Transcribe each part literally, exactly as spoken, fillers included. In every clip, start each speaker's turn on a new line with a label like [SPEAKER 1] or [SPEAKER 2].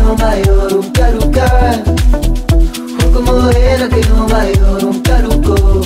[SPEAKER 1] no maior um carucá, Hugo morena que no maior um carucó.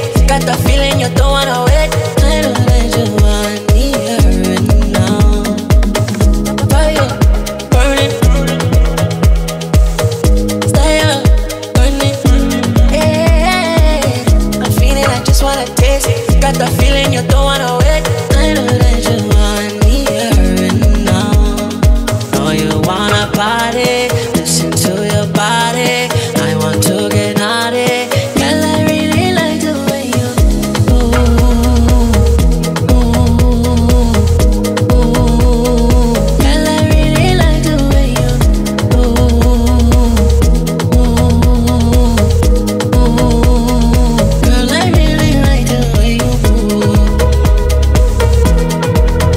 [SPEAKER 2] Got the feeling you don't wanna wait. I know that you want me here now. Fire burning, style burning. Yeah, I'm feeling I just wanna taste. Got the feeling you don't wanna wait. I know that you want me here now. Know you wanna party, listen to your body. I want to get naughty. Girl, I really like the way you move, move, move. Girl, I really like the way you move, move, move. Girl, I really like the way you move.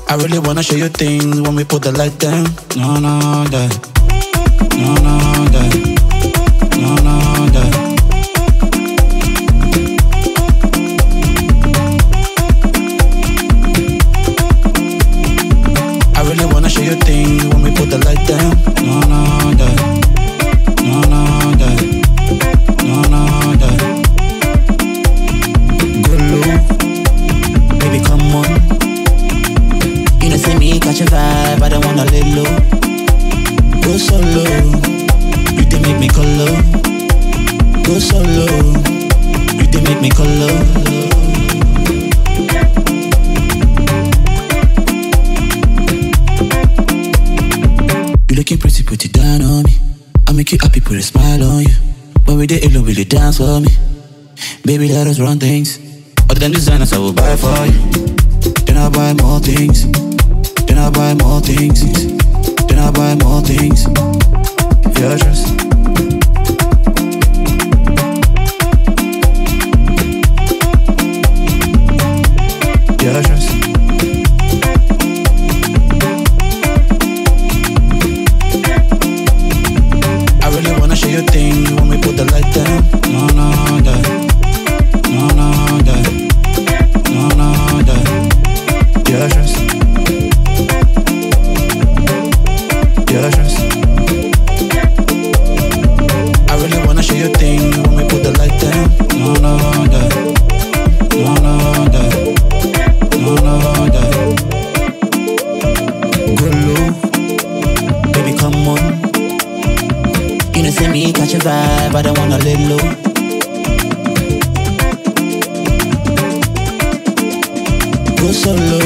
[SPEAKER 3] I really wanna show you things when we put the light down. No, no, that. No, no, that. No, no, that. I really wanna show you things when we put the light down. No, no, that. No, no, that. No, no, that. Good look, baby, come on. You know, see me catch a vibe, I don't wanna lay low. Go solo, you did make me color. Go solo, you did make me color. You looking pretty, put it down on me. I make you happy, put a smile on you. When we did it, will you dance for me? Baby, let us run things. Other than designers, I will buy for you. Then I buy more things. Then I buy more things. Then I buy more things. Yeah, trust. Yeah, trust. I really wanna show you things when we put the light down. No, no, that. No, no, that. No, no, that. Yeah, trust. Yeah, trust. I really wanna show you things when we put the light down. No, no, that. No, no, that. No, no, that. Good look, baby, come on. You know, see me catch a vibe, I don't wanna lay low. Go solo.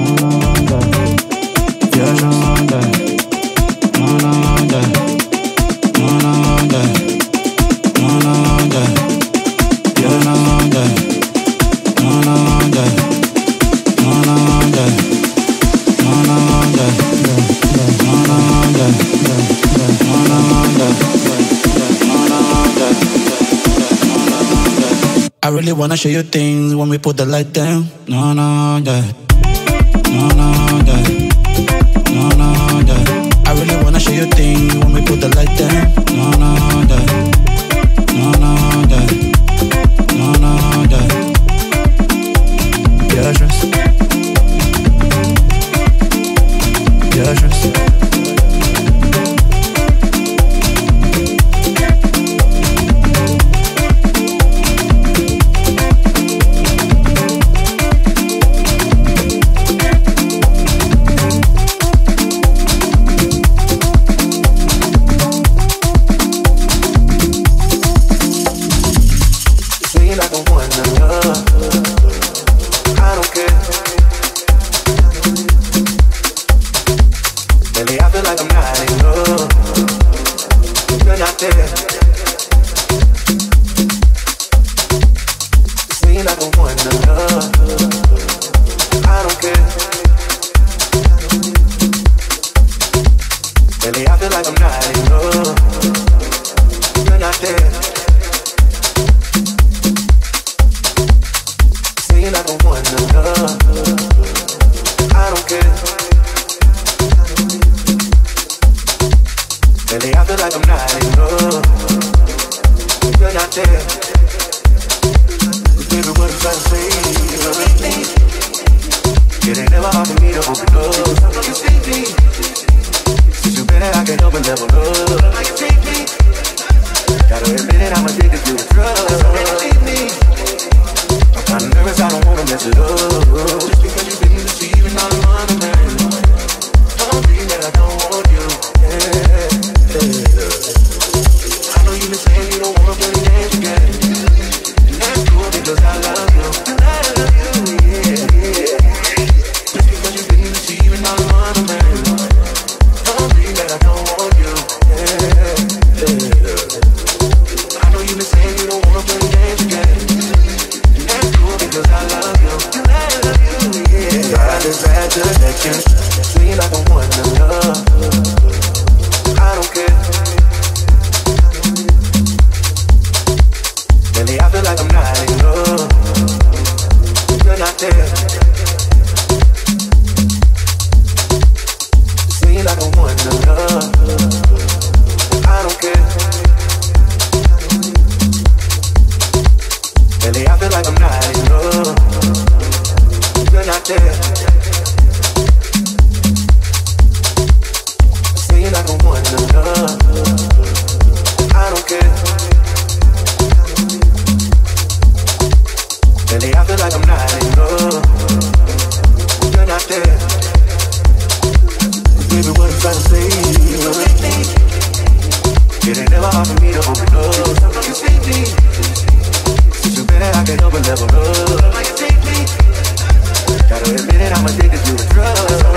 [SPEAKER 3] Yeah, no, that. No, no, that. No, no, that. No, no, that. Yeah, no, that. No, no, that. No, no, that. No, no, that. No, no, that. No, no, that. I really wanna show you things when we put the light down. No, no, that. No, no, that. No, no, that. I really wanna show you things when we put the light down. No, no, that. No, no, that. No, no, that. Yeah, trust. Yeah, trust.
[SPEAKER 4] I'm addicted to the drug.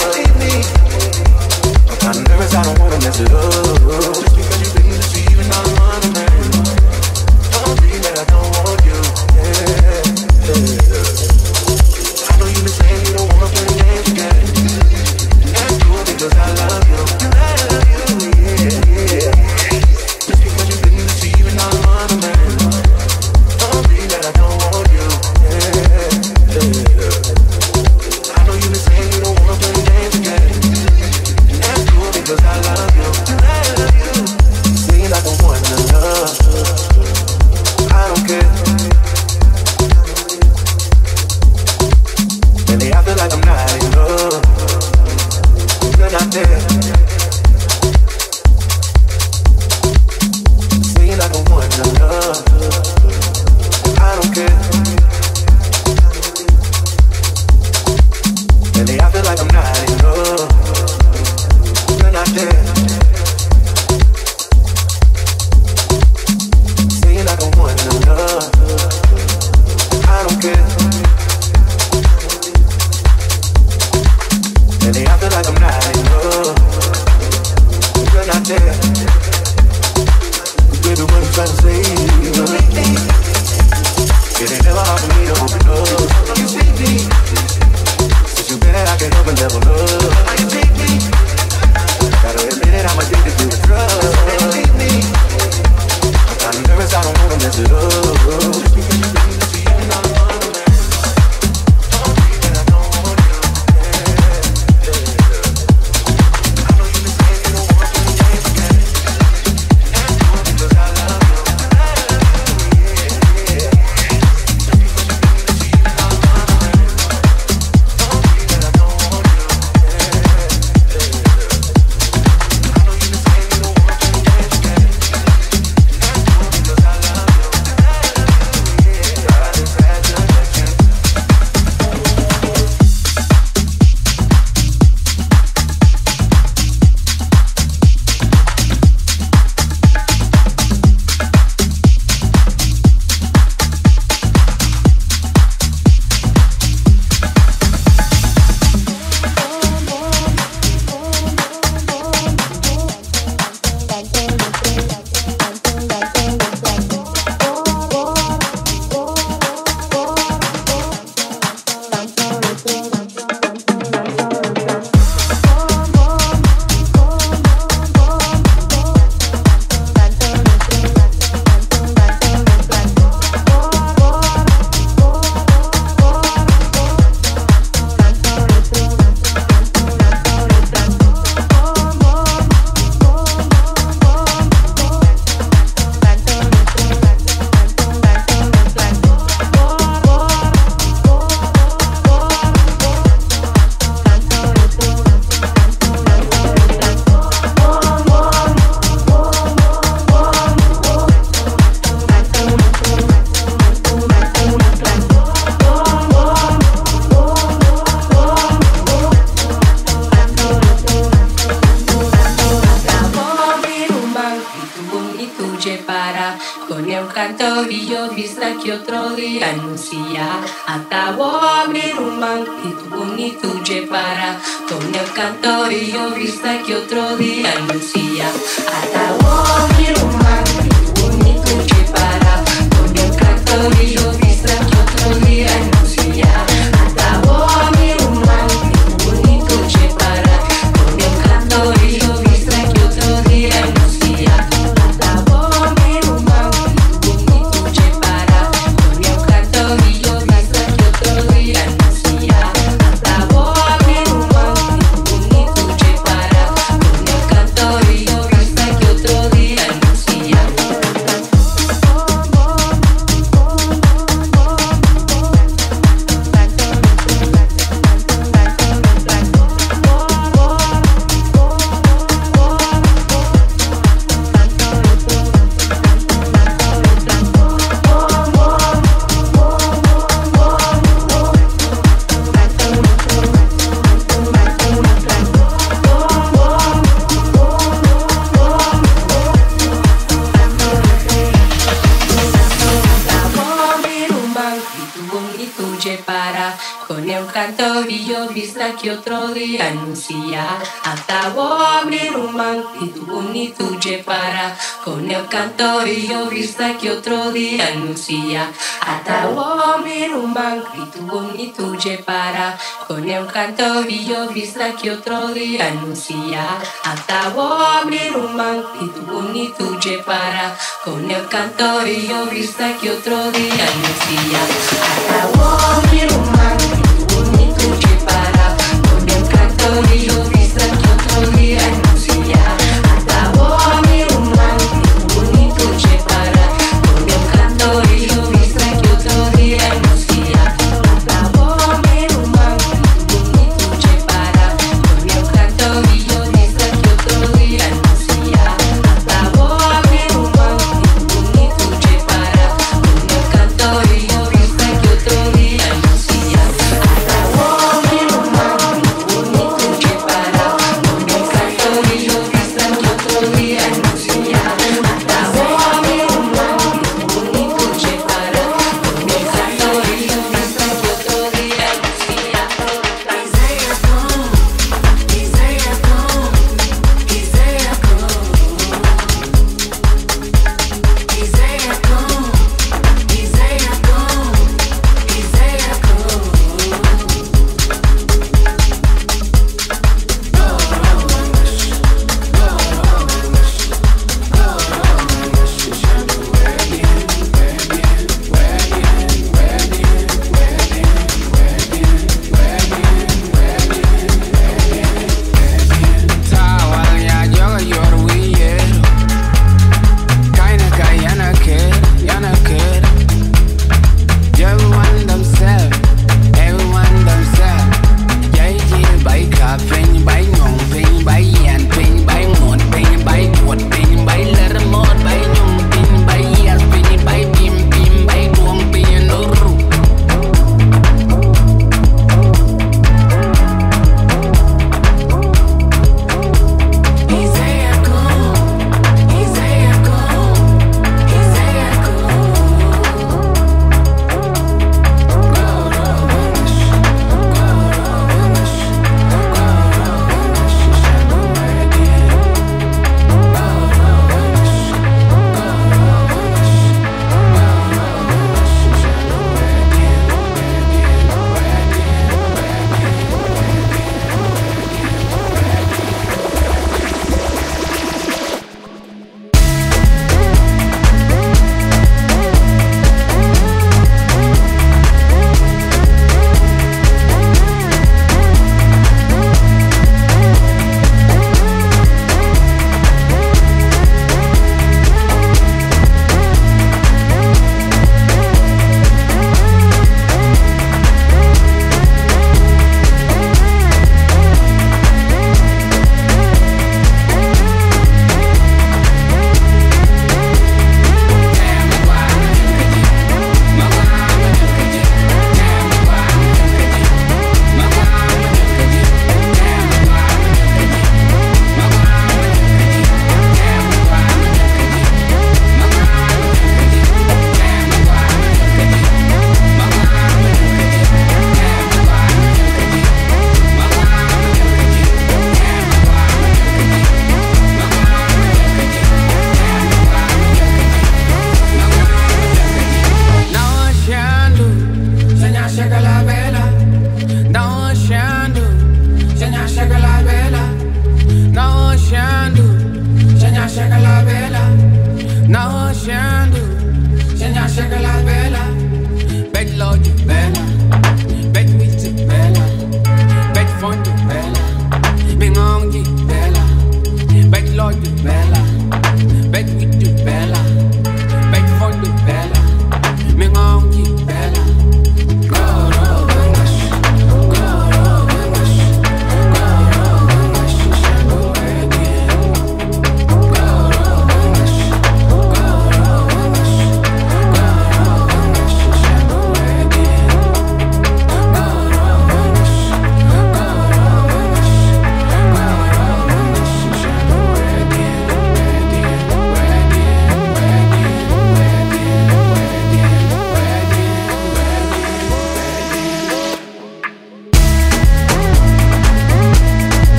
[SPEAKER 4] I'm kinda nervous, I don't wanna mess it up. Just because you've been deceiving all my man. Don't think that I don't want you. Yeah, yeah. I know you've been saying you don't wanna play games again. That's cool because I love you. I love you, yeah, yeah. Just because you've been deceiving all my man. Don't think that I don't want you. Yeah, yeah. I know you've been saying you don't wanna play games again. That's cool because I love you. I love you. Seems like I'm one to love. I don't care. Lately I feel like I'm not in love. You're not there. Seems like I'm one to love. I don't care. Lately I feel like I'm not in love. You're not there. Seems like I'm one to love. I don't care. Lately I feel like I'm not in love. You're not there. Baby, what I'm trying to say, you know, it ain't never hard for me to open up. You see me, since you bad, I can't help but level up. You take me, gotta admit it, I'm addicted to the drug. You take me, I'm kinda nervous, I don't wanna mess it up. Just because you've been deceiving all my man. Don't think that I don't want you. Yeah, yeah. I know you've been saying you don't wanna play games again. That's cool because I love you. I love you, yeah, yeah. Just because you've been deceiving all my man. Don't think that I don't want you. Yeah, yeah. I know you've been saying you don't wanna play games again. That's cool because I love you. I love you, yeah. Got this bad connection.
[SPEAKER 5] Otro día anuncia, acabo de abrir un banquito bonito para con el canto y yo vista que otro día anuncia, acabo de abrir un banquito bonito para con el canto y yo vista que otro día anuncia, acabo de abrir un banquito bonito para con el canto y yo vista que otro día anuncia, acabo de abrir un banquito bonito para con el canto y yo vista que otro día anuncia, acabo de abrir un banquito bonito para con el canto y yo vista que otro día anuncia. io vista che otro día anuncia. Hasta voy a abrir un banco y tu bonito je para. Con el canto y yo vista que otro día anuncia. Hasta voy a abrir un banco y tu bonito je para. Con el canto y yo vista que otro día anuncia. Hasta voy a abrir un banco y tu bonito je para. Con el canto y yo vista que otro día anuncia. Hasta voy a abrir un banco y tu bonito je para. Con el canto y yo vista que otro día anuncia. Hasta voy a abrir un banco y tu bonito je para. Con el canto y yo vista que otro día anuncia. Hasta voy a abrir un banco y tu bonito je para. Con el canto y yo vista que otro día anuncia. Hasta voy a abrir un banco y tu bonito je para. Con el canto y yo vista que otro día anuncia.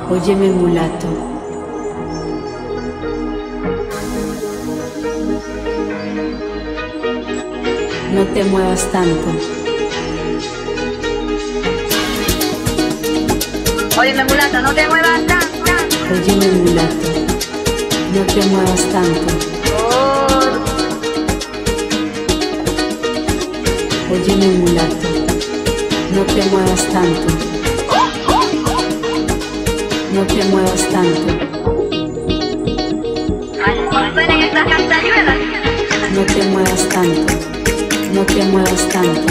[SPEAKER 6] Óyeme, mulato. No te muevas tanto.
[SPEAKER 7] Óyeme, mulato, no te muevas tanto.
[SPEAKER 6] Óyeme, mulato. No te muevas tanto. Óyeme, mulato. No te muevas tanto. No te muevas tanto.
[SPEAKER 7] Suenen estas castañuelas.
[SPEAKER 6] No te muevas tanto. No te muevas tanto.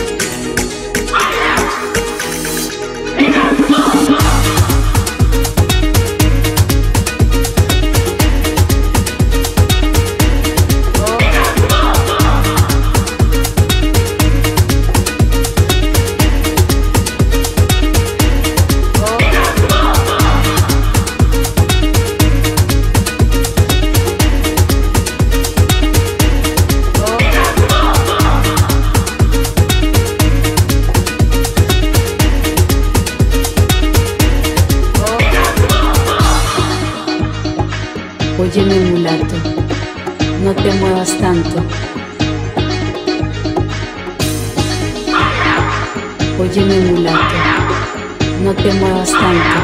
[SPEAKER 6] Óyeme, mulato, no te muevas tanto. Óyeme, mulato, no te muevas tanto.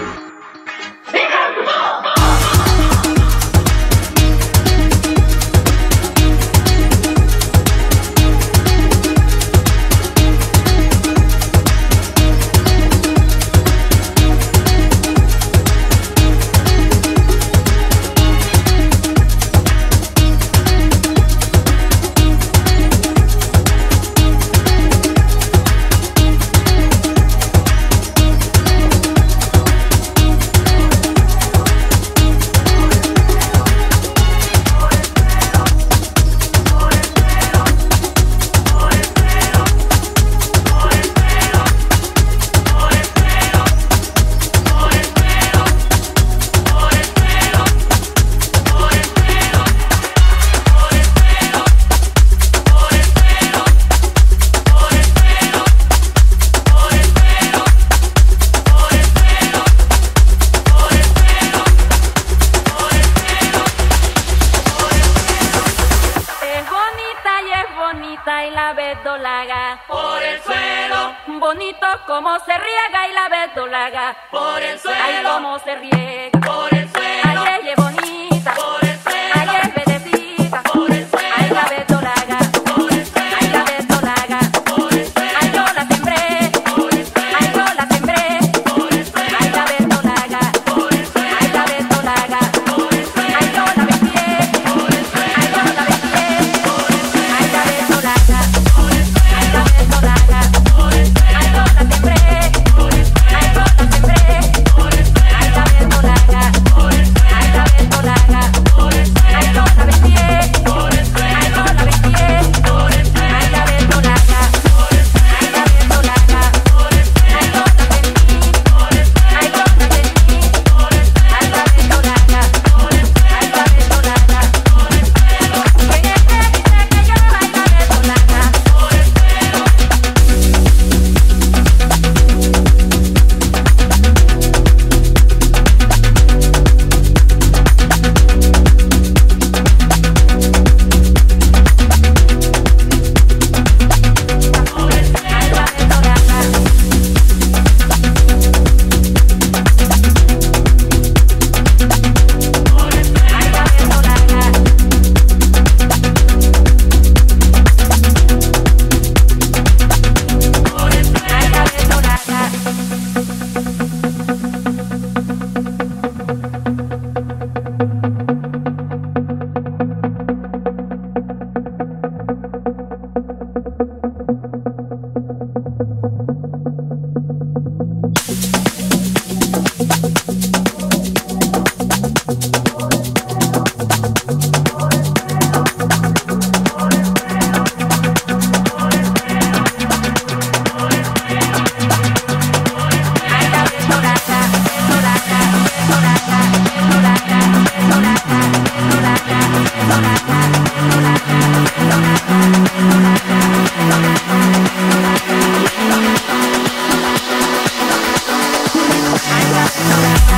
[SPEAKER 5] Por el suelo,
[SPEAKER 7] bonito como se riega y la verdolaga.
[SPEAKER 5] por el suelo,
[SPEAKER 7] Ay, cómo se riega.
[SPEAKER 5] por el suelo,
[SPEAKER 7] Ay, ella es bonita.
[SPEAKER 5] por el suelo,
[SPEAKER 7] Ay, es verdecita.
[SPEAKER 5] por el suelo,
[SPEAKER 7] Ay, la verdolaga.
[SPEAKER 5] por el suelo,
[SPEAKER 7] Ay, la verdolaga.
[SPEAKER 5] por el suelo,
[SPEAKER 7] Ay, yo la sembré.
[SPEAKER 5] por el suelo,
[SPEAKER 7] Ay, yo la sembré.
[SPEAKER 5] por el suelo,
[SPEAKER 7] Ay, la verdolaga.
[SPEAKER 5] por el suelo,
[SPEAKER 7] Ay, la verdolaga.
[SPEAKER 5] por el suelo,
[SPEAKER 7] Ay, yo la vestí.
[SPEAKER 5] por el suelo,
[SPEAKER 7] Ay, yo la vestí.
[SPEAKER 5] por el suelo,
[SPEAKER 7] Ay, la verdolaga.
[SPEAKER 5] por el suelo,
[SPEAKER 7] Ay, la verdolaga.
[SPEAKER 5] por el suelo,
[SPEAKER 7] Ay, yo la sembré.
[SPEAKER 5] por el suelo,
[SPEAKER 7] Ay, yo la sembré.
[SPEAKER 5] por el suelo,
[SPEAKER 7] Ay, la verdolaga.
[SPEAKER 5] por el suelo,
[SPEAKER 7] Ay, la verdolaga.
[SPEAKER 5] por el suelo,
[SPEAKER 7] Ay, yo la vestí.
[SPEAKER 5] por el suelo,
[SPEAKER 7] Ay, yo la vestí.
[SPEAKER 5] por el suelo,
[SPEAKER 7] Ay, la verdolaga.
[SPEAKER 5] por el suelo,
[SPEAKER 7] Ay, la verdolaga.
[SPEAKER 5] por el suelo,
[SPEAKER 7] Ay, yo la sentí.
[SPEAKER 5] por el suelo,
[SPEAKER 7] Ay, yo la sentí.
[SPEAKER 5] por el suelo,
[SPEAKER 7] Ay, la verdolaga.
[SPEAKER 5] por el suelo,
[SPEAKER 7] Ay, la verdolaga.
[SPEAKER 5] por el suelo,
[SPEAKER 7] ¿Quién es que dice que yo ay, la verdolaga?
[SPEAKER 5] por el suelo.
[SPEAKER 7] Ay, la verdolaga. Ay, la verdolaga. Ay, la verdolaga. Ay, la verdolaga. Verdolaga. Verdolaga. Verdolaga. Verdolaga. Verdolaga. Verdolaga. Verdolaga. Ay, la verdolaga.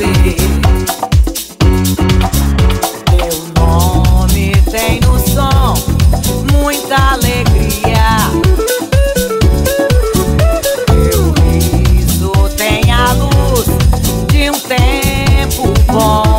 [SPEAKER 8] você. Meu nome tem no som muita alegria. Meu riso tem a luz de um tempo bom.